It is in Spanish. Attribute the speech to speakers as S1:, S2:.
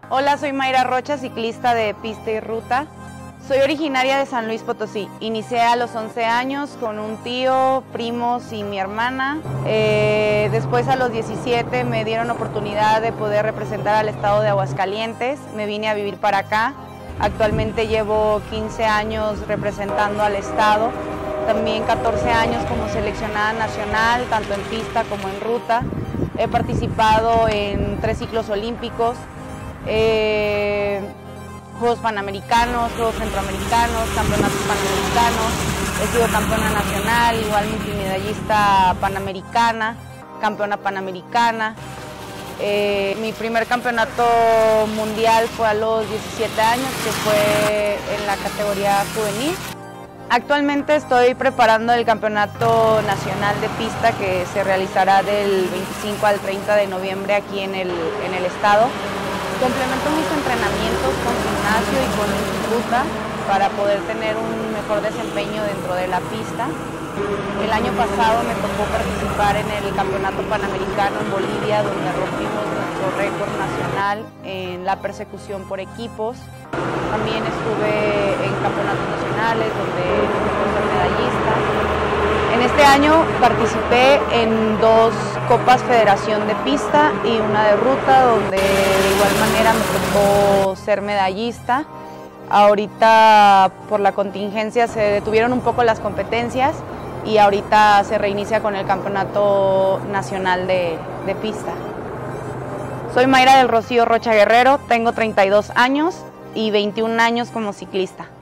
S1: Hola, soy Mayra Rocha, ciclista de pista y ruta. Soy originaria de San Luis Potosí. Inicié a los 11 años con un tío, primos y mi hermana. Después a los 17 me dieron oportunidad de poder representar al estado de Aguascalientes. Me vine a vivir para acá. Actualmente llevo 15 años representando al estado. También 14 años como seleccionada nacional, tanto en pista como en ruta. He participado en 3 ciclos olímpicos. Juegos Panamericanos, Juegos Centroamericanos, Campeonatos Panamericanos, he sido campeona nacional, igual multimedallista panamericana, campeona panamericana. Mi primer campeonato mundial fue a los 17 años, que fue en la categoría juvenil. Actualmente estoy preparando el Campeonato Nacional de Pista que se realizará del 25 al 30 de noviembre aquí en el estado. Complemento mis entrenamientos con gimnasio y con ruta para poder tener un mejor desempeño dentro de la pista. El año pasado me tocó participar en el Campeonato Panamericano en Bolivia, donde rompimos nuestro récord nacional en la persecución por equipos. También estuve en campeonatos nacionales, donde me tocó ser medallista. En este año participé en 2 Copas Federación de Pista y una de ruta, donde de igual manera me tocó ser medallista. Ahorita por la contingencia se detuvieron un poco las competencias y ahorita se reinicia con el Campeonato Nacional de Pista. Soy Mayra del Rocío Rocha Guerrero, tengo 32 años y 21 años como ciclista.